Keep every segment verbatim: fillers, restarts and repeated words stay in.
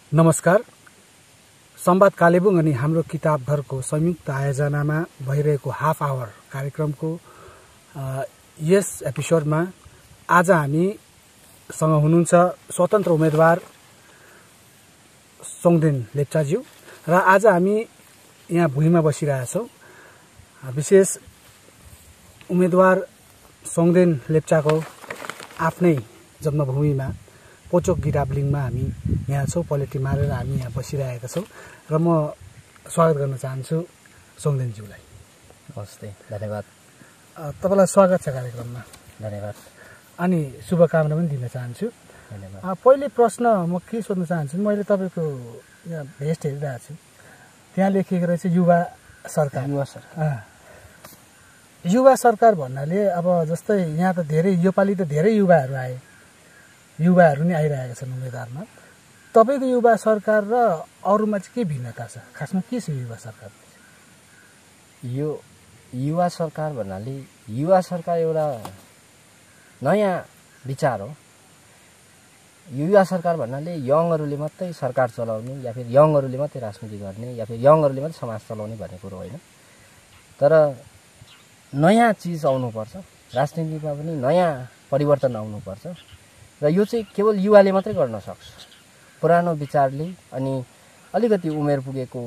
नमस्कार। संवाद कालेबुङ अनि हाम्रो किताब घरको संयुक्त आयोजनामा भइरहेको हाफ आवर कार्यक्रमको यस एपिसोडमा आज हामीसँग हुनुहुन्छ स्वतन्त्र उम्मेदवार सोङदेन लेप्चाज्यू र आज हामी यहाँ भुइँमा बसिरहेका छौं। विशेष उम्मेदवार सोङदेन लेप्चाको आफ्नै जन्मभूमिमा पोचोक गिडाब्लिङमा हामी यहाँ छौं। पलेटी मारेर हामी यहाँ बसिरहेका छौं र म स्वागत गर्न चाहन्छु सोङदेनज्यूलाई। नमस्ते, धन्यवाद। तपाईलाई स्वागत छ कार्यक्रममा। धन्यवाद। अनि शुभकामना पनि दिन चाहन्छु। धन्यवाद। पहिले प्रश्न म के सोध्न चाहन्छु, मैले तपाईको यहाँ भेस्ट हेरिरहेको छु, त्यहाँ लेखिएको रहेछ युवा सरकार। युवा सरकार युवा सरकार भन्नाले अब जस्तै यहाँ त धेरै योपालि त धेरै युवाहरू आए, युवाहरू नै आइरहेका छन् उम्मेदवारमा। तपाईको युवा सरकार र अरूमा चाहिँ के भिन्नता छ? खासमा के छ युवा सरकार? यो युवा सरकार भन्नाले युवा सरकार एउटा नयाँ विचार हो। युवा सरकार भन्नाले यङहरूले मात्रै सरकार चलाउने या फिर यङहरूले मात्रै राजनीति गर्ने या फिर यङहरूले मात्रै समाज चलाउने भन्ने कुरो होइन। तर नयाँ चिज आउनुपर्छ, राजनीतिमा पनि नयाँ परिवर्तन आउनुपर्छ र यो चाहिँ केवल युवाले मात्रै गर्न सक्छ। पुरानो विचारले अनि अलिकति उमेर पुगेको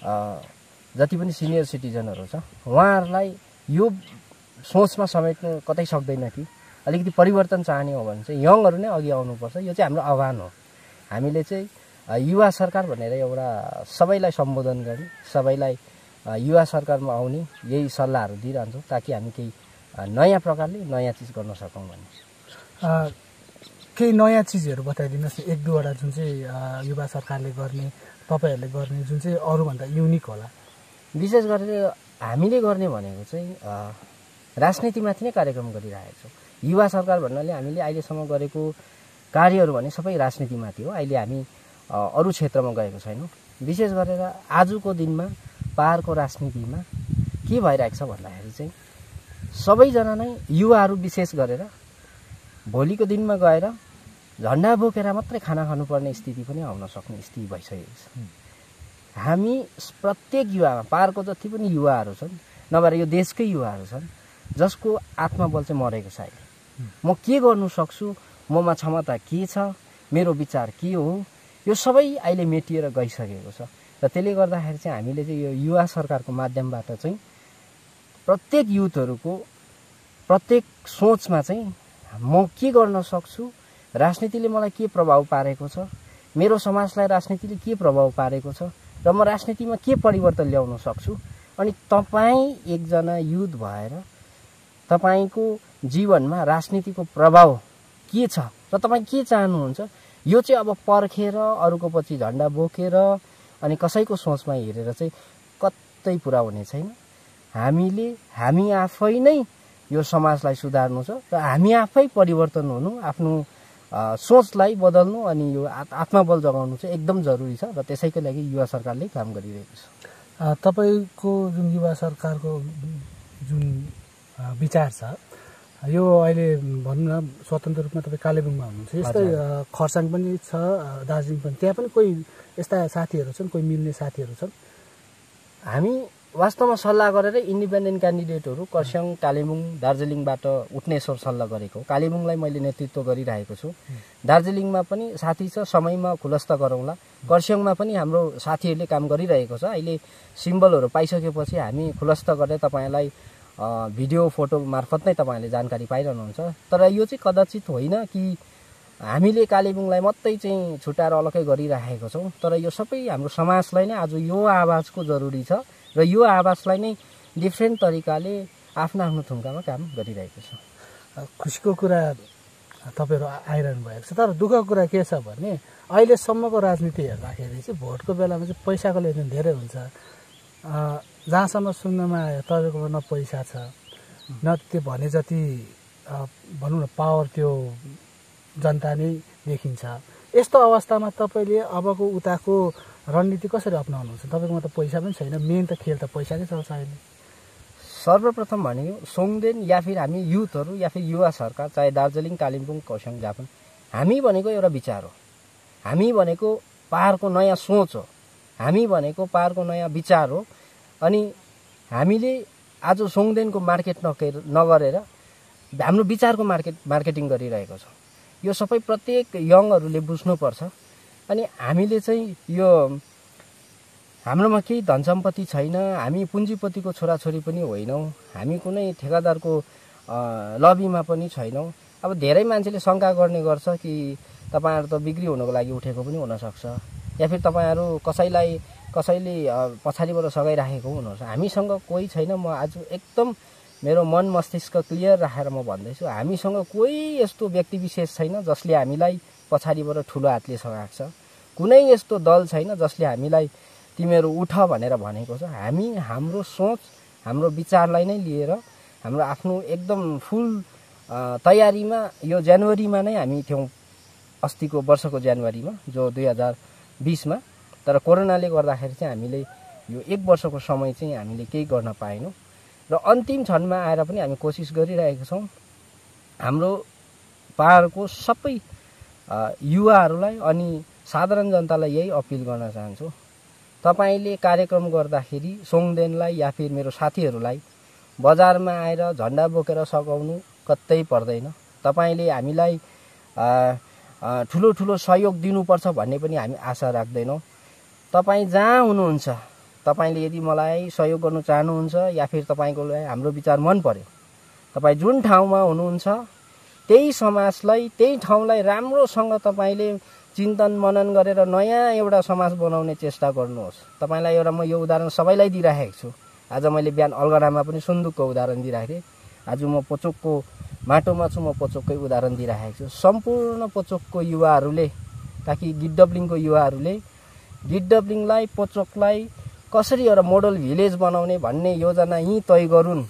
जति पनि सिनियर सिटिजनहरू छ उहाँहरूलाई यो सोचमा समेट्नु कतै सक्दैन कि अलिकति परिवर्तन चाहने हो भने चाहिँ यङहरू नै अघि आउनुपर्छ। यो चाहिँ हाम्रो आह्वान हो। हामीले चाहिँ युवा सरकार भनेर एउटा सबैलाई सम्बोधन गर्ने, सबैलाई युवा सरकारमा आउने यही सल्लाहहरू दिइरहन्छौँ ताकि हामी केही नयाँ प्रकारले नयाँ चिज गर्न सकौँ भन्ने। केही नयाँ चिजहरू बताइदिनुहोस्, एक दुईवटा जुन चाहिँ युवा सरकारले गर्ने, तपाईँहरूले गर्ने जुन चाहिँ अरूभन्दा युनिक होला। विशेष गरेर हामीले गर्ने भनेको चाहिँ राजनीतिमाथि नै कार्यक्रम गरिरहेको छौँ। युवा सरकार भन्नाले हामीले अहिलेसम्म गरेको कार्यहरू भने सबै राजनीतिमाथि हो। अहिले हामी अरू क्षेत्रमा गएको छैनौँ। विशेष गरेर आजको दिनमा पहाडको राजनीतिमा के भइरहेको छ भन्दाखेरि चाहिँ सबैजना नै युवाहरू विशेष गरेर भोलिको दिनमा गएर झन्डा बोकेर मात्रै खाना खानुपर्ने स्थिति पनि आउन सक्ने स्थिति भइसकेको छ। हामी प्रत्येक युवामा पहाडको जति पनि युवाहरू छन्, नभएर यो देशकै युवाहरू छन् जसको आत्मबल चाहिँ मरेको छ। अहिले म के गर्नु सक्छु, ममा क्षमता के छ, मेरो विचार के हो, यो सबै अहिले मेटिएर गइसकेको छ। र त्यसले गर्दाखेरि चाहिँ हामीले चाहिँ यो युवा सरकारको माध्यमबाट चाहिँ प्रत्येक युथहरूको प्रत्येक सोचमा चाहिँ म के गर्न सक्छु, राजनीतिले मलाई के प्रभाव पारेको छ, मेरो समाजलाई राजनीतिले के प्रभाव पारेको छ र म राजनीतिमा के परिवर्तन ल्याउन सक्छु। अनि तपाईँ एकजना युथ भएर तपाईँको जीवनमा राजनीतिको प्रभाव के छ र तपाईँ के चाहनुहुन्छ, यो चाहिँ अब पर्खेर अरूको पछि झन्डा बोकेर अनि कसैको सोचमा हेरेर चाहिँ कतै पुरा हुने छैन। हामीले हामी आफै नै यो समाजलाई सुधार्नु छ र हामी आफै परिवर्तन हुनु, आफ्नो सोचलाई बदल्नु अनि यो आत्मबल जगाउनु चाहिँ एकदम जरुरी छ र त्यसैको लागि युवा सरकारले काम गरिरहेको छ। तपाईको जुन युवा सरकारको जुन विचार छ यो अहिले भनौँ न स्वतन्त्र रूपमा तपाईँ कालेबुङमा हुनुहुन्छ, यस्तै खरसाङ पनि छ, दार्जिलिङ पनि, त्यहाँ पनि कोही यस्ता साथीहरू छन्, कोही मिल्ने साथीहरू छन्? हामी वास्तवमा सल्लाह गरेर इन्डिपेन्डेन्ट क्यान्डिडेटहरू खरसाङ, कालेबुङ, दार्जिलिङबाट उठ्ने सल्लाह गरेको। कालेबुङलाई मैले नेतृत्व गरिरहेको छु। दार्जिलिङमा पनि साथी छ, समयमा खुलस्त गरौँला। खरसाङमा पनि हाम्रो साथीहरूले काम गरिरहेको छ। अहिले सिम्बलहरू पाइसकेपछि हामी खुलस्त गरेर तपाईँलाई भिडियो फोटो मार्फत नै तपाईँले जानकारी पाइरहनुहुन्छ। तर यो चाहिँ कदाचित होइन कि हामीले कालेबुङलाई मात्रै चाहिँ छुटाएर अलग्गै गरिरहेको छौँ। तर यो सबै हाम्रो समाजलाई नै आज यो आवाजको जरुरी छ र यो आवाजलाई नै डिफ्रेन्ट तरिकाले आफ्नो आफ्नो थुम्कामा काम गरिरहेको छ। खुसीको कुरा तपाईँहरू आइरहनु भएको छ, तर दुःखको कुरा के छ भने अहिलेसम्मको राजनीति हेर्दाखेरि चाहिँ भोटको बेलामा चाहिँ पैसाको लेनदेन धेरै हुन्छ। जहाँसम्म सुन्नमा आयो तपाईँकोमा न पैसा छ न त्यो भने जति भनौँ न पावर त्यो जनता नै देखिन्छ। यस्तो अवस्थामा तपाईँले अबको उताको रणनीति कसरी अपनाउनुहुन्छ? तपाईँकोमा त पैसा पनि छैन, मेन त खेल त पैसाकै चल्छ अहिले। सर्वप्रथम भनेको सोङदेन या फिर हामी युथहरू या फिर युवा सरकार, चाहे दार्जिलिङ, कालिम्पोङ, खरसाङ, जहाँ पनि हामी भनेको एउटा विचार हो। हामी भनेको पहाडको नयाँ सोच हो, हामी भनेको पहाडको नयाँ विचार हो। अनि हामीले आज सोङदेनको मार्केट नगेर नगरेर हाम्रो विचारको मार्केट मार्केटिङ गरिरहेको छौँ। यो सबै प्रत्येक यङहरूले बुझ्नुपर्छ। अनि हामीले चाहिँ यो हाम्रोमा केही धन सम्पत्ति छैन, हामी पुँजीपतिको छोराछोरी पनि होइनौँ, हामी कुनै ठेकादारको लबीमा पनि छैनौँ। अब धेरै मान्छेले शङ्का गर्ने गर्छ कि तपाईँहरू त बिक्री हुनको लागि उठेको पनि हुनसक्छ, या फिर तपाईँहरू कसैलाई कसैले पछाडिबाट सघाइराखेको हुनुहुन्छ। हामीसँग कोही छैन। म आज एकदम मेरो मन मस्तिष्क क्लियर राखेर म भन्दैछु, हामीसँग कोही यस्तो व्यक्ति विशेष छैन जसले हामीलाई पछाडिबाट ठुलो हातले सघाएको छ। कुनै यस्तो दल छैन जसले हामीलाई तिमीहरू उठ भनेर भनेको छ। हामी हाम्रो सोच हाम्रो विचारलाई नै लिएर हाम्रो आफ्नो एकदम फुल तयारीमा यो जनवरीमा नै हामी थियौँ, अस्तिको वर्षको जनवरीमा जो दुई हजार बिसमा। तर कोरोनाले गर्दाखेरि चाहिँ हामीले यो एक वर्षको समय चाहिँ हामीले केही गर्न पाएनौँ र अन्तिम क्षणमा आएर पनि हामी कोसिस गरिरहेका छौँ। हाम्रो पहाडको सबै युवाहरूलाई अनि साधारण जनतालाई यही अपिल गर्न चाहन्छु, तपाईँले कार्यक्रम गर्दाखेरि सोङदेनलाई या फिर मेरो साथीहरूलाई बजारमा आएर झन्डा बोकेर सघाउनु कतै पर्दैन। तपाईँले हामीलाई ठुलो ठुलो सहयोग दिनुपर्छ भन्ने पनि हामी आशा राख्दैनौँ। तपाईँ जहाँ हुनुहुन्छ, तपाईँले यदि मलाई सहयोग गर्नु चाहनुहुन्छ या फिर तपाईँको हाम्रो विचार मन पर्यो, तपाईँ जुन ठाउँमा हुनुहुन्छ त्यही समाजलाई त्यही ठाउँलाई राम्रोसँग तपाईँले चिन्तन मनन गरेर नयाँ एउटा समाज बनाउने चेष्टा गर्नुहोस्। तपाईँलाई एउटा म यो उदाहरण सबैलाई दिइराखेको छु। आज मैले बिहान अलगढामा पनि सुन्दुकको उदाहरण दिइराखेको थिएँ, आज म पोचोकको माटोमा छु, म पोचोककै उदाहरण दिइराखेको छु। सम्पूर्ण पोचोकको युवाहरूले ताकि गिद्धब्लिङको युवाहरूले गिद्धब्लिङलाई पोचोकलाई कसरी एउटा मोडल भिलेज बनाउने भन्ने योजना यहीँ तय गरून्।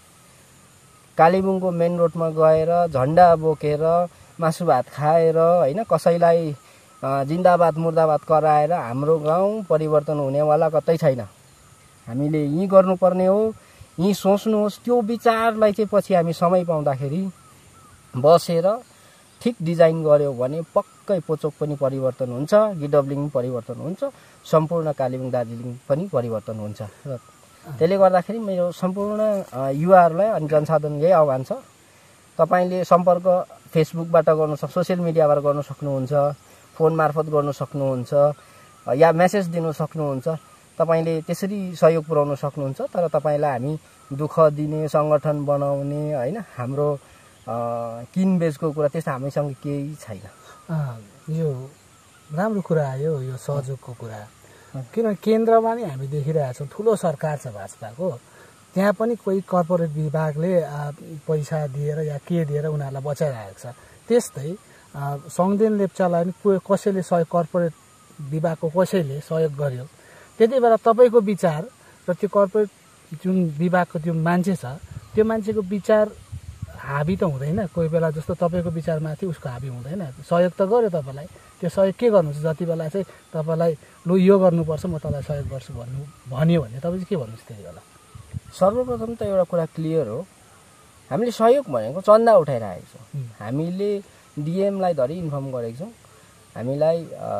कालेबुङको मेन रोडमा गएर झन्डा बोकेर मासु भात खाएर होइन कसैलाई जिन्दाबाद मुर्दाबाद कराएर हाम्रो गाउँ परिवर्तन हुनेवाला कतै छैन। हामीले यहीँ गर्नुपर्ने हो, यहीँ सोच्नुहोस्। त्यो विचारलाई चाहिँ पछि हामी समय पाउँदाखेरि बसेर ठिक डिजाइन गऱ्यो भने पक्कै पोचोक पनि परिवर्तन हुन्छ, गिद्धब्लिङ परिवर्तन हुन्छ, सम्पूर्ण कालेबुङ दार्जिलिङ पनि परिवर्तन हुन्छ। र त्यसले गर्दाखेरि मेरो सम्पूर्ण युवाहरूलाई अनि जनसाधारण यही आह्वान छ, तपाईँले सम्पर्क फेसबुकबाट गर्नु सक्नु, सोसियल मिडियाबाट गर्न सक्नुहुन्छ, फोन मार्फत गर्न सक्नुहुन्छ या मेसेज दिन सक्नुहुन्छ। तपाईँले त्यसरी सहयोग पुर्याउन सक्नुहुन्छ। तर तपाईँलाई हामी दुःख दिने सङ्गठन बनाउने होइन हाम्रो किनबेचको कुरा त्यस्तो हामीसँग केही छैन। यो राम्रो कुरा आयो, यो सहयोगको कुरा। किनभने केन्द्रमा नि हामी देखिरहेका छौँ ठुलो सरकार छ भाजपाको, त्यहाँ पनि कोही कर्पोरेट विभागले पैसा दिएर या के दिएर उनीहरूलाई बचाइरहेको छ। त्यस्तै सोङदेन लेप्चालाई पनि कसैले सहयोग कर्पोरेट विभागको कसैले सहयोग गर्यो, त्यति बेला तपाईँको विचार र त्यो कर्पोरेट जुन विभागको त्यो मान्छे छ त्यो मान्छेको विचार हाबी त हुँदैन। कोही बेला जस्तो तपाईँको विचारमाथि उसको हाबी हुँदैन। सहयोग त गर्यो तपाईँलाई, त्यो सहयोग के गर्नुहुन्छ? जति बेला चाहिँ तपाईँलाई लु यो गर्नुपर्छ म तपाईँलाई सहयोग गर्छु भन्नु भन्यो भने तपाईँ चाहिँ के भन्नुहुन्छ त्यति बेला? सर्वप्रथम त एउटा कुरा क्लियर हो, हामीले सहयोग भनेको चन्दा उठाइरहेको छौँ। हामीले डिएमलाई धरि इन्फर्म गरेको छौँ, हामीलाई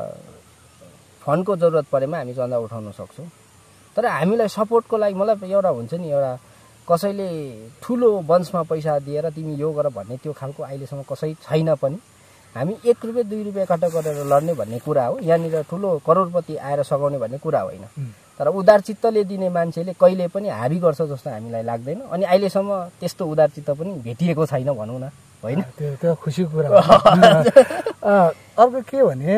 फन्डको जरुरत परेमा हामी चन्दा उठाउन सक्छौँ। तर हामीलाई सपोर्टको लागि मलाई एउटा हुन्छ नि, एउटा कसैले ठुलो वंशमा पैसा दिएर तिमी यो गर भन्ने त्यो खालको अहिलेसम्म कसै छैन पनि। हामी एक रुपियाँ दुई रुपियाँ इकट्ठा गरेर लड्ने भन्ने कुरा हो, यहाँनिर ठुलो करोडपति आएर सघाउने भन्ने कुरा होइन। तर उदारचित्तले दिने मान्छेले कहिले पनि हाबी गर्छ जस्तो हामीलाई लाग्दैन। अनि अहिलेसम्म त्यस्तो उदारचित्त पनि भेटिएको छैन भनौँ न, होइन? त्यो त्यो खुसीको कुरा हो। अर्को के भने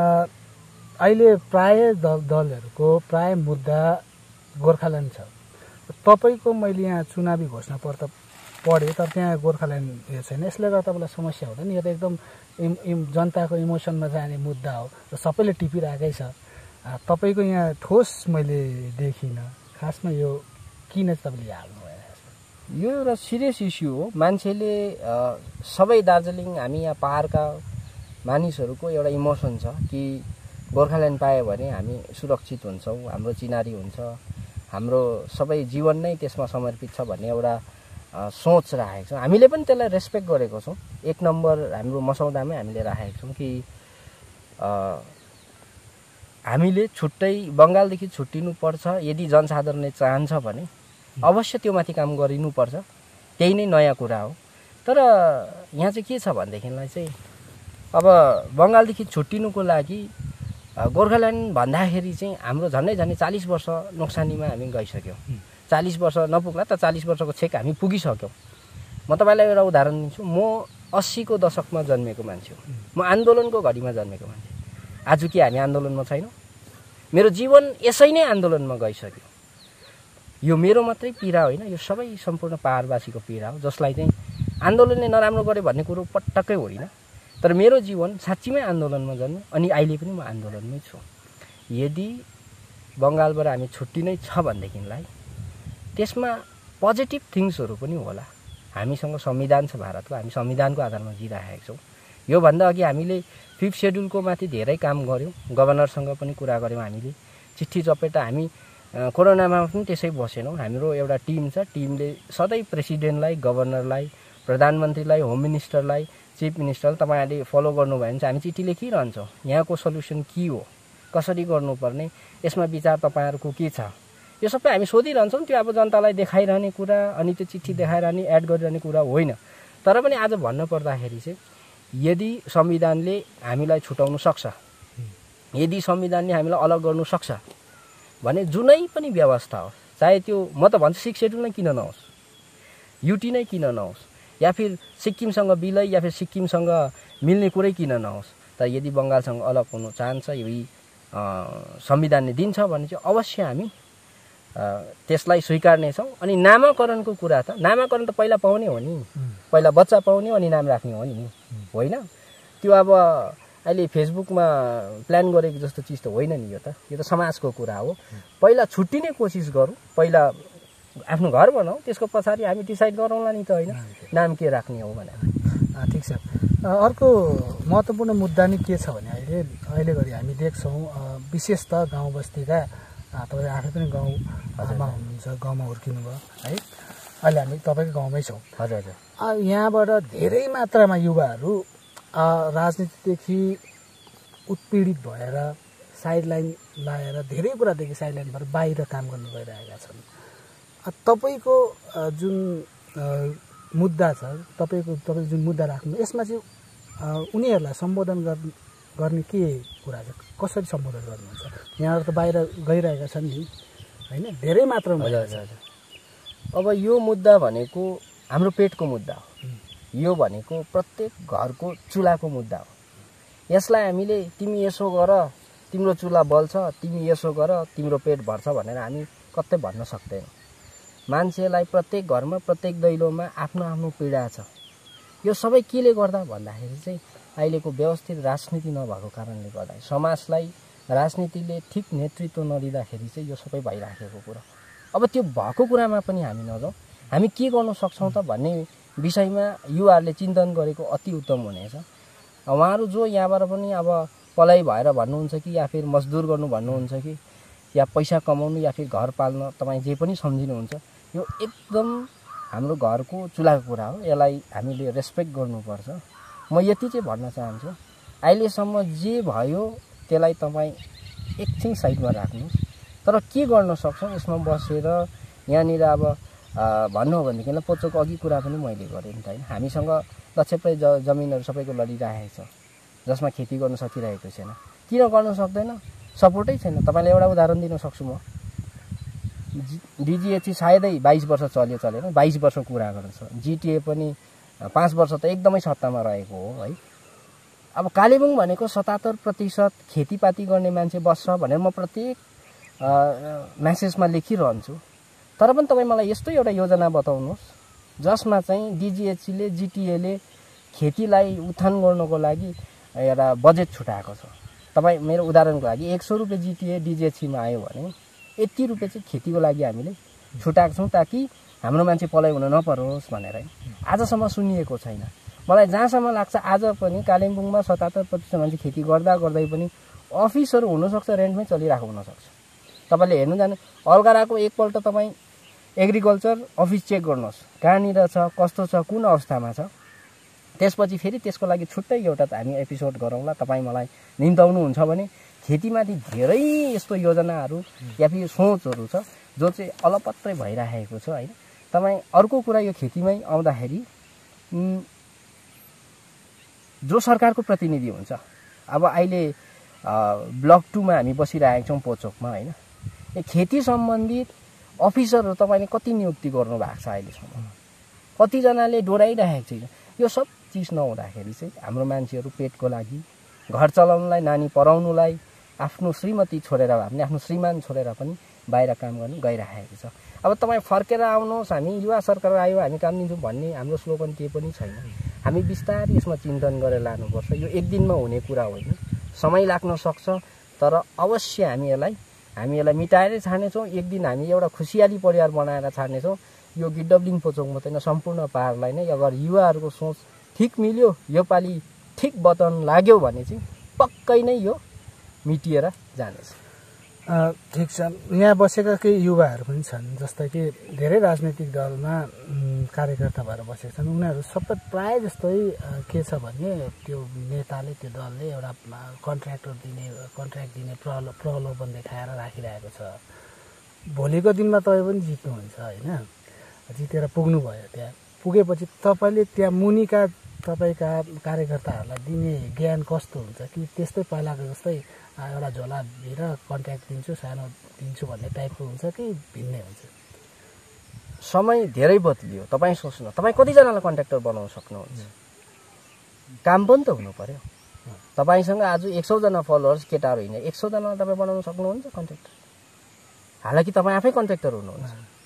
अहिले प्राय दल दलहरूको प्राय मुद्दा गोर्खाल्यान्ड छ। तपाईँको मैले यहाँ चुनावी घोषणा पत्र पढेँ, तर त्यहाँ गोर्खाल्यान्ड यो छैन। यसले गर्दा तपाईँलाई समस्या हुँदैन? यो त एकदम इम इम जनताको इमोसनमा जाने मुद्दा हो र सबैले टिपिरहेकै छ। तपाईँको यहाँ ठोस मैले देखिनँ। खासमा यो किन तपाईँले हाल्नु भयो? यो एउटा सिरियस इस्यु हो। मान्छेले सबै दार्जिलिङ हामी यहाँ पहाडका मानिसहरूको एउटा इमोसन छ कि गोर्खाल्यान्ड पायो भने हामी सुरक्षित हुन्छौँ, हाम्रो चिनारी हुन्छ, हाम्रो सबै जीवन नै त्यसमा समर्पित छ भन्ने एउटा सोच राखेको छौँ। हामीले पनि त्यसलाई रेस्पेक्ट गरेको छौँ। एक नम्बर हाम्रो मसौदामै हामीले राखेको छौँ कि हामीले छुट्टै बङ्गालदेखि छुट्टिनु पर्छ यदि जनसाधारणले चाहन्छ भने अवश्य त्यो माथि काम गरिनुपर्छ। त्यही नै नयाँ कुरा हो। तर यहाँ चाहिँ के छ भनेदेखिलाई चाहिँ अब बङ्गालदेखि छुट्टिनुको लागि गोर्खाल्यान्ड भन्दाखेरि चाहिँ हाम्रो झन्डै झन्डै चालिस वर्ष नोक्सानीमा हामी गइसक्यौँ। चालिस वर्ष नपुग्ला त चालिस वर्षको छेक हामी पुगिसक्यौँ। म तपाईँलाई एउटा उदाहरण दिन्छु। म अस्सीको दशकमा जन्मेको मान्छे हो। म आन्दोलनको घडीमा जन्मेको मान्छे। आज के हामी आन्दोलनमा छैनौँ? मेरो जीवन यसै नै आन्दोलनमा गइसक्यो। यो मेरो मात्रै पीडा होइन, यो सबै सम्पूर्ण पहाडवासीको पीडा हो, जसलाई चाहिँ आन्दोलनले नराम्रो गर्यो भन्ने कुरो पटक्कै होइन। तर मेरो जीवन साँच्चीमै आन्दोलनमा जन्म्यो अनि अहिले पनि म आन्दोलनमै छु। यदि बङ्गालबाट हामी छुट्टिनै छ भनेदेखिलाई त्यसमा पोजिटिभ थिङ्सहरू पनि होला। हामीसँग संविधान छ भारतको, हामी संविधानको आधारमा जिइरहेका छौँ। योभन्दा अघि हामीले फिफ्थ सेड्युलको माथि धेरै काम गऱ्यौँ। गभर्नरसँग पनि कुरा गऱ्यौँ हामीले। चिठी चपेटा हामी कोरोनामा पनि त्यसै बसेनौँ। हाम्रो एउटा टिम छ। टिमले सधैँ प्रेसिडेन्टलाई, गभर्नरलाई, प्रधानमन्त्रीलाई, होम मिनिस्टरलाई, चिफ मिनिस्टरलाई तपाईँहरूले फलो गर्नुभयो भने चाहिँ हामी चिठी लेखिरहन्छौँ। यहाँको सल्युसन के हो, कसरी गर्नुपर्ने, यसमा विचार तपाईँहरूको के छ, यो सबै हामी सोधिरहन्छौँ। त्यो अब जनतालाई देखाइरहने कुरा अनि त्यो चिठी देखाइरहने एड गरिरहने कुरा होइन। तर पनि आज भन्नु पर्दाखेरि चाहिँ यदि संविधानले हामीलाई छुटाउनु सक्छ, यदि संविधानले हामीलाई अलग गर्नु सक्छ भने जुनै पनि व्यवस्था हो, चाहे त्यो म त भन्छु सिक्स सेड्युल नै किन नहोस्, युटी नै किन नहोस्, या फिर सिक्किमसँग विलय या फिर सिक्किमसँग मिल्ने कुरै किन नहोस्, तर यदि बङ्गालसँग अलग हुनु चाहन्छ, यही संविधानले दिन्छ भने चाहिँ अवश्य हामी त्यसलाई स्वीकार्नेछौँ। अनि नामाकरणको कुरा त नामाकरण त पहिला पाउने हो नि, पहिला बच्चा पाउने अनि नाम राख्ने हो नि, होइन? त्यो अब अहिले फेसबुकमा प्लान गरेको जस्तो चिज त होइन नि। यो त यो त समाजको कुरा हो। पहिला छुट्टिने कोसिस गरौँ, पहिला आफ्नो घर बनाऊ, त्यसको पछाडि हामी डिसाइड गरौँला नि त, होइन नाम के राख्ने हो भनेर। ठिक छ। अर्को महत्त्वपूर्ण मुद्दा नै के छ भने अहिले अहिले घरि हामी देख्छौँ विशेष त गाउँ बस्तीका, तपाईँ आफै पनि गाउँमा हुनुहुन्छ, गाउँमा हुर्किनु भयो है, अहिले हामी तपाईँको गाउँमै छौँ। हजुर हजुर। यहाँबाट धेरै मात्रामा युवाहरू राजनीतिदेखि उत्पीडित भएर साइडलाइन लाएर धेरै कुरादेखि साइडलाइन भएर बाहिर काम गर्नु गइरहेका छन्। तपाईँको जुन मुद्दा छ, तपाईँको तपाईँको जुन मुद्दा राख्नु, यसमा चाहिँ उनीहरूलाई सम्बोधन गर्ने के कुरा छ, कसरी सम्बोधन गर्नुहुन्छ? यहाँबाट त बाहिर गइरहेका छन् नि, होइन? धेरै मात्रामा। अब यो मुद्दा भनेको हाम्रो पेटको मुद्दा हो। यो भनेको प्रत्येक घरको चुलाको मुद्दा हो। यसलाई हामीले तिमी यसो गर तिम्रो चुला बल्छ, तिमी यसो गर तिम्रो पेट भर्छ भनेर हामी कतै भन्न सक्दैनौँ। मान्छेलाई प्रत्येक घरमा प्रत्येक दैलोमा आफ्नो आफ्नो पीडा छ। यो सबै केले गर्दा भन्दाखेरि चाहिँ अहिलेको व्यवस्थित राजनीति नभएको कारणले गर्दा, समाजलाई राजनीतिले ठिक नेतृत्व नदिँदाखेरि चाहिँ यो सबै भइराखेको कुरा। अब त्यो भएको कुरामा पनि हामी नजाउँ, हामी के गर्न सक्छौँ त भन्ने विषयमा युवाहरूले चिन्तन गरेको अति उत्तम हुनेछ। उहाँहरू जो यहाँबाट पनि अब पलाइ भएर भन्नुहुन्छ कि या फिर मजदुर गर्नु भन्नुहुन्छ कि या पैसा कमाउनु या फिर घर पाल्न, तपाईँ जे पनि सम्झिनुहुन्छ, यो एकदम हाम्रो घरको चुलाको कुरा हो। यसलाई हामीले रेस्पेक्ट गर्नुपर्छ। म यति चाहिँ भन्न चाहन्छु, अहिलेसम्म जे भयो त्यसलाई तपाईँ एकछिन साइडमा राख्नुहोस्, तर के गर्न सक्छौँ यसमा बसेर यहाँनिर अब भन्नु हो भनेदेखि पोचोको अघि कुरा पनि मैले गरेँ नि त, होइन? हामीसँग लक्षप्राय ज जमिनहरू सबैको लडिरहेको छ, जसमा खेती गर्न सकिरहेको छैन। किन गर्न सक्दैन? सपोर्टै छैन। तपाईँलाई एउटा उदाहरण दिन सक्छु म। डिजिएचसी सायदै बाइस वर्ष चल्यो चलेन, बाइस वर्ष कुरा गर्छ। जिटिए पनि पाँच वर्ष त एकदमै सत्तामा रहेको हो, है? अब कालेबुङ भनेको सतहत्तर प्रतिशत खेतीपाती गर्ने मान्छे बस्छ भनेर म प्रत्येक म्यासेजमा लेखिरहन्छु। तर पनि तपाईँ मलाई यस्तो एउटा योजना बताउनुहोस् जसमा चाहिँ डिजिएचसीले जिटिएले खेतीलाई उत्थान गर्नको लागि एउटा बजेट छुटाएको छ। तपाईँ मेरो उदाहरणको लागि एक सौ रुपियाँ जिटिए डिजिएचसीमा आयो भने यति रुपियाँ चाहिँ खेतीको लागि हामीले छुटाएको छौँ, ताकि हाम्रो मान्छे पलाइ हुन नपरोस् भनेर। आजसम्म सुनिएको छैन। मलाई जहाँसम्म लाग्छ आज पनि कालिम्पोङमा सतहत्तर प्रतिशत मान्छे खेती गर्दा गर्दै पनि अफिसहरू हुनसक्छ रेन्टमै चलिरहेको हुनसक्छ। तपाईँले हेर्नु जानु अलगढाको एकपल्ट तपाईँ एग्रिकल्चर अफिस चेक गर्नुहोस्, कहाँनिर छ, कस्तो छ, कुन अवस्थामा छ। त्यसपछि फेरि त्यसको लागि छुट्टै एउटा हामी एपिसोड गरौँला। तपाईँ मलाई निम्ताउनुहुन्छ भने खेतीमाथि धेरै यस्तो योजनाहरू या फिर सोचहरू छ जो चाहिँ अलपत्रै भइरहेको छ होइन। तपाईँ अर्को कुरा यो खेतीमै आउँदाखेरि जो सरकारको प्रतिनिधि हुन्छ, अब अहिले ब्लक टूमा हामी बसिरहेका छौँ पोचोकमा होइन, यो खेती सम्बन्धित अफिसरहरू तपाईँले कति नियुक्ति गर्नु भएको छ अहिलेसम्म, कतिजनाले डोराइरहेको छैन। यो सब चिज नहुँदाखेरि चाहिँ हाम्रो मान्छेहरू पेटको लागि, घर चलाउनुलाई, नानी पढाउनुलाई आफ्नो श्रीमती छोडेर भए पनि आफ्नो श्रीमान छोडेर पनि बाहिर काम गर्नु गइरहेको छ। अब तपाईँ फर्केर आउनुहोस्, हामी युवा सरकार आयो हामी काम दिन्छौँ भन्ने हाम्रो स्लोगन केही पनि छैन। हामी बिस्तारै यसमा चिन्तन गरेर लानुपर्छ। यो एक दिनमा हुने कुरा होइन, समय लाग्न सक्छ, तर अवश्य हामी यसलाई हामी यसलाई मिटाएरै छाड्नेछौँ। एक दिन हामी एउटा खुसियाली परिवार बनाएर छाड्नेछौँ। यो गिडब्लिङ पोचोक मात्रै होइन, सम्पूर्ण पहाडलाई नै अगर युवाहरूको सोच ठिक मिल्यो, योपालि ठिक बटन लाग्यो भने चाहिँ पक्कै नै यो मिटिएर जानेछ। ठिक छ, यहाँ बसेका केही युवाहरू पनि छन् जस्तै कि धेरै राजनैतिक दलमा कार्यकर्ता भएर बसेका छन्। उनीहरू सबै प्रायः जस्तै के छ भने त्यो नेताले, त्यो दलले एउटा कन्ट्र्याक्टर दिने कन्ट्र्याक्ट दिने प्रलो प्रलोभन देखाएर राखिरहेको छ। भोलिको दिनमा तपाईँ पनि जित्नुहुन्छ होइन, जितेर पुग्नुभयो, त्यहाँ पुगेपछि तपाईँले त्यहाँ मुनिका तपाईँका कार्यकर्ताहरूलाई दिने ज्ञान कस्तो हुन्छ कि त्यस्तै पहिलाको जस्तै एउटा झोलाभिर कन्ट्र्याक्ट दिन्छु, सानो दिन्छु भन्ने टाइपको हुन्छ कि भिन्नै हुन्छ? समय धेरै बदलियो। तपाईँ सोच्नु, तपाईँ कतिजनालाई कन्ट्र्याक्टर बनाउन सक्नुहुन्छ? काम पनि त हुनु पर्यो। तपाईँसँग आज एक सौजना फलोवर्स केटाहरू हिँड्ने, एक सौजनालाई तपाईँ बनाउन सक्नुहुन्छ कन्ट्र्याक्टर? हालाकि तपाईँ आफै कन्ट्र्याक्टर हुनुहुन्छ।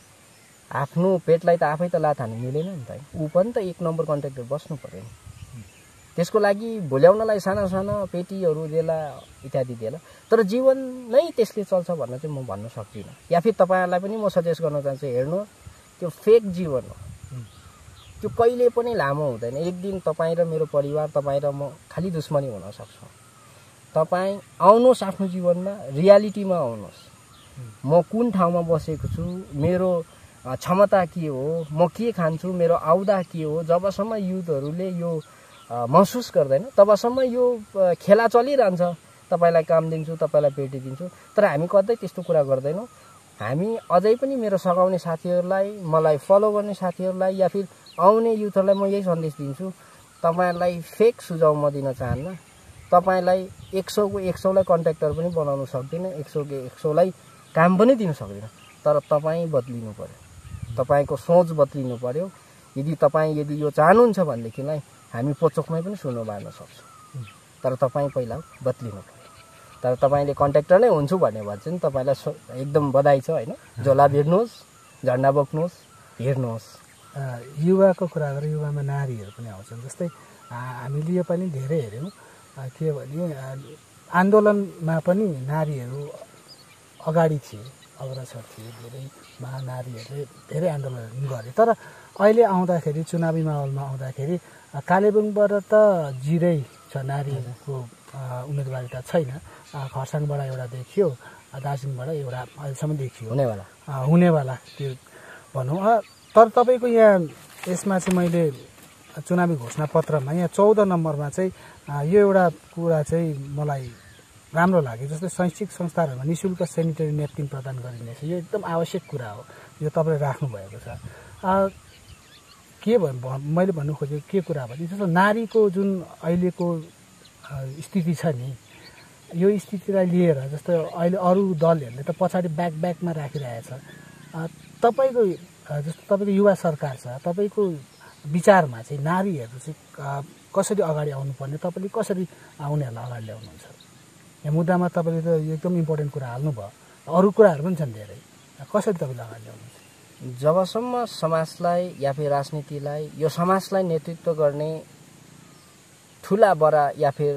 आफ्नो पेटलाई त आफै त लात हान्नु मिलेन नि त, ऊ पनि त एक नम्बर कन्ट्र्याक्टर बस्नु पर्यो नि। त्यसको लागि भोल्याउनलाई साना साना पेटीहरू देला इत्यादि देला, तर जीवन नै त्यसले चल्छ भन्न चाहिँ म भन्न सक्दिनँ। या फिर तपाईँहरूलाई पनि म सजेस्ट गर्न चाहन्छु, हेर्नु त्यो फेक जीवन हो, त्यो कहिले पनि लामो हुँदैन। एक दिन तपाईँ र मेरो परिवार, तपाईँ र म खालि दुश्मनी हुन सक्छौँ। तपाईँ आउनुहोस् आफ्नो जीवनमा, रियालिटीमा आउनुहोस्। म कुन ठाउँमा बसेको छु, मेरो क्षमता के हो, म के खान्छु, मेरो आउदा के हो, जबसम्म युथहरूले यो महसुस गर्दैन तबसम्म यो खेला चलिरहन्छ। तपाईँलाई काम दिन्छु, तपाईँलाई पेटी दिन्छु, तर हामी कतै त्यस्तो कुरा गर्दैनौँ। हामी अझै पनि मेरो सघाउने साथीहरूलाई, मलाई फलो गर्ने साथीहरूलाई या फिर आउने युथहरूलाई म यही सन्देश दिन्छु, तपाईँहरूलाई फेक सुझाउ म दिन चाहन्न। तपाईँलाई एक सौको एक सौलाई कन्ट्र्याक्टर पनि बनाउनु सक्दिनँ, एक सौको एक सौलाई काम पनि दिन सक्दिनँ, तर तपाईँ बदलिनु पर्यो, तपाईँको सोच बदलिनु पर्यो। यदि तपाईँ यदि यो चाहनुहुन्छ भनेदेखिलाई हामी पोचोकमै पनि सुन्नु बार्न सक्छौँ, तर तपाईँ पहिला बदलिनु पर्यो। तर तपाईँले कन्ट्र्याक्टर नै हुन्छु भन्ने भए चाहिँ तपाईँलाई एकदम बधाई छ होइन। झोला भिड्नुहोस्, झन्डा बोक्नुहोस्, हिँड्नुहोस्। युवाको कुरा गरेर युवामा नारीहरू पनि आउँछन्। जस्तै हामीले यो पनि धेरै हेऱ्यौँ के भने आन्दोलनमा पनि नारीहरू अगाडि थिए, अग्रसर थिए, धेरै महानारीहरूले धेरै आन्दोलन गरे। तर अहिले आउँदाखेरि चुनावी माहौलमा आउँदाखेरि कालेबुङबाट त जिरै छ, नारीहरूको उम्मेदवारिता छैन। खरसाङबाट एउटा देखियो, दार्जिलिङबाट एउटा अहिलेसम्म देखियो हुनेवाला हुनेवाला त्यो भनौँ। तर तपाईँको यहाँ यसमा चाहिँ मैले चुनावी घोषणापत्रमा यहाँ चौध नम्बरमा चाहिँ यो एउटा कुरा चाहिँ मलाई राम्रो लाग्यो। जस्तै शैक्षिक संस्थाहरूमा नि शुल्क सेनिटरी नेपकिन प्रदान गरिनेछ, यो एकदम आवश्यक कुरा हो, यो तपाईँले राख्नुभएको छ। के भन् मैले भन्नु खोजेको के कुरा भने जस्तो नारीको जुन अहिलेको स्थिति छ नि, यो स्थितिलाई लिएर जस्तो अहिले अरू दलहरूले त पछाडि ब्याक ब्याकमा राखिरहेछ। तपाईँको जस्तो तपाईँको युवा सरकार छ, तपाईँको विचारमा चाहिँ नारीहरू चाहिँ कसरी अगाडि आउनुपर्ने, तपाईँले कसरी उनीहरूलाई अगाडि ल्याउनुहुन्छ? यहाँ मुद्दामा तपाईँले त एकदम इम्पोर्टेन्ट कुरा हाल्नुभयो, अरू कुराहरू पनि छन् धेरै, कसरी तपाईँले अगाडि ल्याउनुहुन्छ? जबसम्म समाजलाई या फिर राजनीतिलाई, यो समाजलाई नेतृत्व गर्ने ठुला बडा या फिर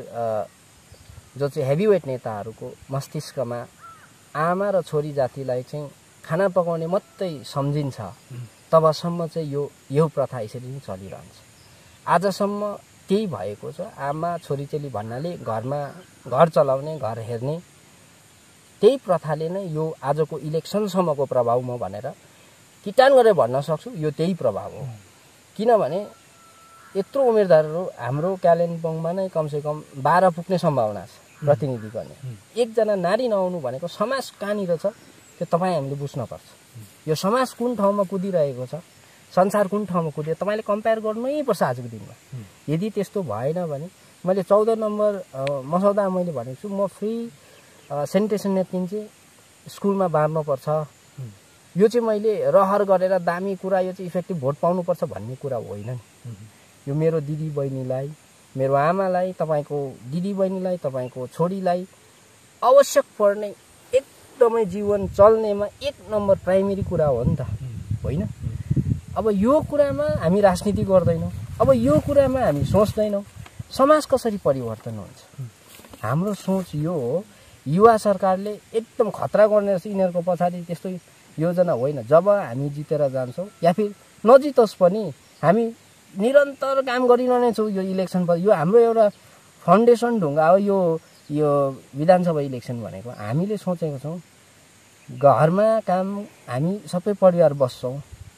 जो चाहिँ हेभीवेट नेताहरूको मस्तिष्कमा आमा र छोरी जातिलाई चाहिँ खाना पकाउने मात्रै सम्झिन्छ, तबसम्म चाहिँ यो यो प्रथा यसरी नै चलिरहन्छ। आजसम्म त्यही भएको छ। आमा छोरीचेली भन्नाले घरमा घर चलाउने, घर हेर्ने, त्यही प्रथाले नै यो आजको इलेक्सनसम्मको प्रभाव म भनेर किटान गरेर भन्न सक्छु, यो त्यही प्रभाव हो। किनभने यत्रो उम्मेदवारहरू हाम्रो कालिम्पोङमा नै कमसेकम बाह्र पुग्ने सम्भावना छ प्रतिनिधि गर्ने। एकजना नारी नआउनु भनेको समाज कहाँनिर छ त्यो तपाईँ हामीले बुझ्नुपर्छ। यो समाज कुन ठाउँमा कुदिरहेको छ, संसार कुन ठाउँमा कुदियो तपाईँले कम्पेयर गर्नै पर्छ आजको दिनमा। यदि त्यस्तो भएन भने मैले चौध नम्बर मसौदा मैले भनेको छु म फ्री सेनिटेसन नेपकिन चाहिँ स्कुलमा बाँड्नुपर्छ। यो चाहिँ मैले रहर गरेर दामी कुरा यो चाहिँ इफेक्टिभ भोट पाउनुपर्छ भन्ने कुरा होइन नि। यो मेरो दिदी बहिनीलाई, मेरो आमालाई, तपाईँको दिदी बहिनीलाई, तपाईँको छोरीलाई आवश्यक पर्ने एकदमै जीवन चल्नेमा एक नम्बर प्राइमेरी कुरा हो नि त, होइन? अब यो कुरामा हामी राजनीति गर्दैनौँ, अब यो कुरामा हामी सोच्दैनौँ समाज कसरी परिवर्तन हुन्छ। हाम्रो सोच यो हो, युवा सरकारले एकदम खतरा गर्ने रहेछ यिनीहरूको पछाडि त्यस्तो योजना होइन। जब हामी जितेर जान्छौँ या फिर नजितोस् पनि हामी निरन्तर काम गरिरहने छौँ। यो इलेक्सन पछि यो हाम्रो एउटा फाउन्डेसन ढुङ्गा हो। यो यो विधानसभा इलेक्सन भनेको हामीले सोचेको छौँ घरमा काम हामी सबै परिवार बस्छौँ,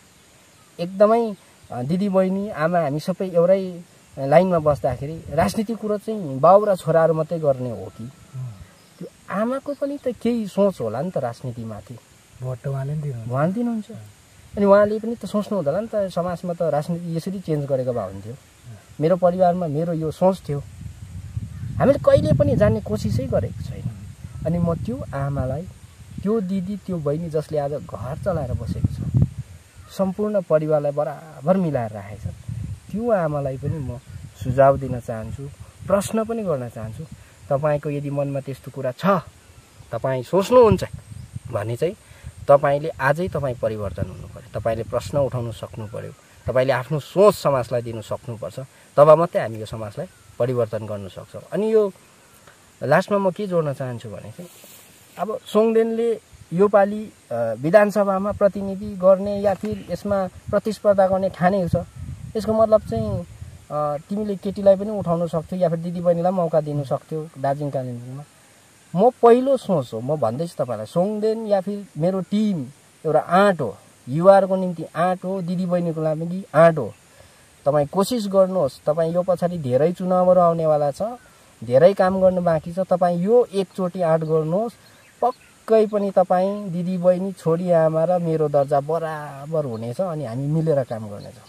एकदमै दिदी बहिनी आमा हामी सबै एउटै लाइनमा बस्दाखेरि राजनीति कुरो चाहिँ बाउ र छोराहरू मात्रै गर्ने हो कि त्यो आमाको पनि त केही सोच होला नि त राजनीतिमाथि। भोट त उहाँले दिनु उहाँले दिनुहुन्छ अनि उहाँले पनि त सोच्नु हुँदैन नि त समाजमा त राजनीति यसरी चेन्ज गरेको भए हुन्थ्यो। मेरो परिवारमा मेरो यो सोच थियो, हामीले कहिले पनि जान्ने कोसिसै गरेको छैन। अनि म त्यो आमालाई, त्यो दिदी, त्यो बहिनी जसले आज घर चलाएर बसेको छ, सम्पूर्ण परिवारलाई बराबर मिलाएर राखेको छ, त्यो आमालाई पनि म सुझाव दिन चाहन्छु, प्रश्न पनि गर्न चाहन्छु। तपाईँको यदि मनमा त्यस्तो कुरा छ, तपाईँ सोच्नुहुन्छ भने चाहिँ तपाईँले आजै तपाईँ परिवर्तन हुनु पर्यो। तपाईँले प्रश्न उठाउन सक्नु पर्यो, तपाईँले आफ्नो सोच समाजलाई दिनु सक्नुपर्छ। तब मात्रै हामी यो समाजलाई परिवर्तन गर्न सक्छौँ। अनि यो लास्टमा म के जोड्न चाहन्छु भने चाहिँ अब सोङदेनले योपालि विधानसभामा प्रतिनिधि गर्ने या फिर यसमा प्रतिस्पर्धा गर्ने ठानेको छ। यसको मतलब चाहिँ तिमीले केटीलाई पनि उठाउन सक्थ्यौ या फिर दिदीबहिनीलाई मौका दिनु सक्थ्यौ दार्जिलिङ कालिम्पोङमा। म पहिलो सोच हो, म भन्दैछु तपाईँलाई, सोङदेन या फिर मेरो टिम एउटा आँट हो, युवाहरूको निम्ति आँट हो, दिदीबहिनीको लागि आँट हो। तपाईँ कोसिस गर्नुहोस्। तपाईँ यो पछाडि धेरै चुनावहरू आउनेवाला छ, धेरै काम गर्नु बाँकी छ। तपाईँ यो एकचोटि आँट गर्नुहोस्, पक्कै पनि तपाईँ दिदीबहिनी, छोरी आमा र मेरो दर्जा बराबर हुनेछ अनि हामी मिलेर काम गर्नेछौँ।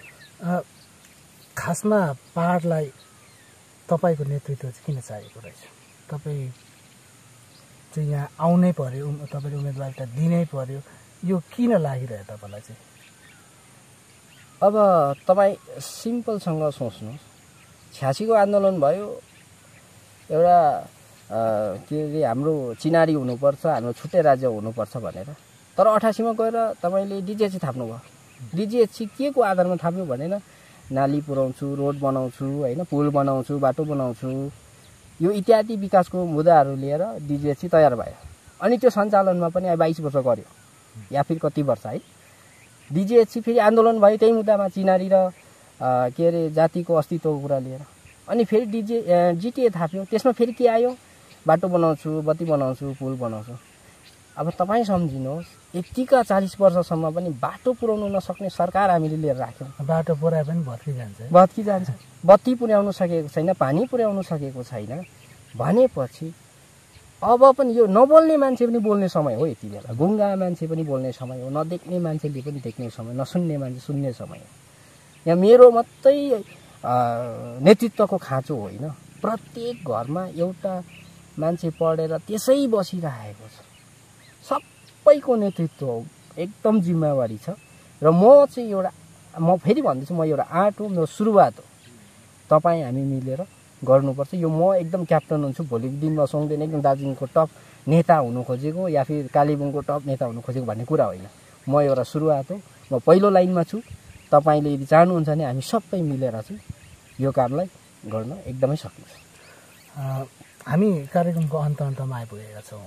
खासमा पहाडलाई तपाईँको नेतृत्व चाहिँ किन चाहिएको रहेछ? तपाईँ चाहिँ यहाँ आउनै पर्यो, तपाईँले उम्मेदवारिता दिनै पर्यो, यो किन लागिरह्यो तपाईँलाई चाहिँ? अब तपाईँ सिम्पलसँग सोच्नुहोस्, छ्यासीको आन्दोलन भयो, एउटा के अरे हाम्रो चिनारी हुनुपर्छ, हाम्रो छुट्टै राज्य हुनुपर्छ भनेर। तर अठासीमा गएर तपाईँले डिजिएचसी थाप्नुभयो। डिजिएचसी के को आधारमा थाप्नु भनेन, नाली पुर्याउँछु, रोड बनाउँछु, होइन, पुल बनाउँछु, बाटो बनाउँछु, यो इत्यादि विकासको मुद्दाहरू लिएर डिजिएचसी तयार भयो। अनि त्यो सञ्चालनमा पनि बाइस वर्ष गऱ्यो या फिर कति वर्ष है। डिजिएचसी फेरि आन्दोलन भयो त्यही मुद्दामा, चिनारी र के अरे जातिको अस्तित्वको कुरा लिएर। अनि फेरि डिजे जिटिए थाप्यो, त्यसमा फेरि के आयो, बाटो बनाउँछु, बत्ती बनाउँछु, पुल बनाउँछु। अब तपाईँ सम्झिनुहोस्, यतिका चालिस वर्षसम्म पनि बाटो पुर्याउनु नसक्ने सरकार हामीले लिएर राख्यौँ। बाटो पुर्याए पनि भत्की जान्छ भत्की जान्छ बत्ती पुर्याउनु सकेको छैन, पानी पुर्याउनु सकेको छैन भनेपछि अब पनि यो नबोल्ने मान्छे पनि बोल्ने समय हो। यति बेला गुङ्गा मान्छे पनि बोल्ने समय हो, नदेख्ने मान्छेले पनि देख्ने समय, नसुन्ने मान्छे सुन्ने समय हो। यहाँ मेरो मात्रै नेतृत्वको खाँचो होइन, प्रत्येक घरमा एउटा मान्छे पढेर त्यसै बसिरहेको छ, सबैको नेतृत्व हो, एकदम जिम्मेवारी छ। र म चाहिँ एउटा, म फेरि भन्दैछु, म एउटा आँट हो, मेरो सुरुवात हो। तपाईँ हामी मिलेर गर्नुपर्छ। यो म एकदम क्याप्टन हुन्छु, भोलिको दिनमा सोङदेन एकदम दार्जिलिङको टप नेता हुनु खोजेको या फिर कालेबुङको टप नेता हुनु खोजेको भन्ने कुरा होइन। म एउटा सुरुवात हो, म पहिलो लाइनमा छु। तपाईँले यदि चाहनुहुन्छ भने हामी सबै मिलेर चाहिँ यो कामलाई गर्न एकदमै सकिन्छ। हामी कार्यक्रमको अन्त अन्तमा आइपुगेका छौँ।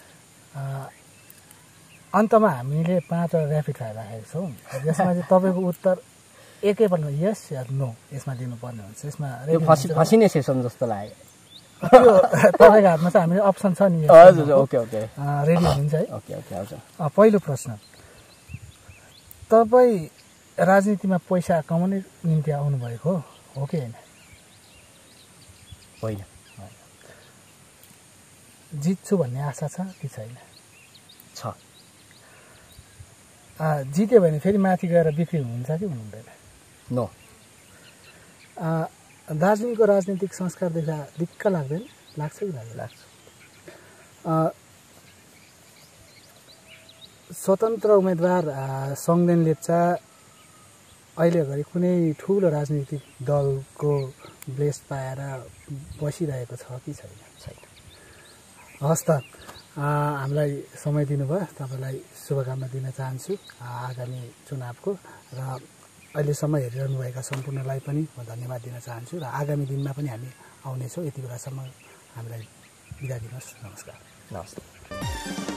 अन्तमा हामीले पाँचवटा ऱ्यापिड फायर राखेका छौँ। यसमा चाहिँ तपाईँको उत्तर एकैपल्टमा यस या नो यसमा दिनुपर्ने हुन्छ। यसमा फसिने सेसन जस्तो लाग्यो। त्यो तपाईँको हातमा चाहिँ हामीले अप्सन छ नि। हजुर, ओके ओके, रेडी हुनुहुन्छ है? ओके ओके, हजुर। पहिलो प्रश्न, तपाईँ राजनीतिमा पैसा कमाउने निम्ति आउनुभएको हो कि होइन? होइन। जित्छु भन्ने आशा छ कि छैन? छ। जित्यो भने फेरि माथि गएर बिक्री हुनुहुन्छ कि हुनुहुँदैन? नो। दार्जिलिङको राजनीतिक संस्कार देख्दा दिक्क लाग्दैन? लाग्छ कि लाग्दैन? लाग्छ। स्वतन्त्र उम्मेदवार सङ्गदेन लेप्चा अहिले घरि कुनै ठुलो राजनीतिक दलको ब्लेस पाएर बसिरहेको छ कि छैन? छैन। हस् त, हामीलाई समय दिनुभयो, तपाईँलाई शुभकामना दिन चाहन्छु आगामी चुनावको, र अहिलेसम्म हेरिरहनुभएका सम्पूर्णलाई पनि म धन्यवाद दिन चाहन्छु, र आगामी दिनमा पनि हामी आउनेछौँ। यति बेलासम्म हामीलाई बिदा दिनुहोस्। नमस्कार। नमस्कार।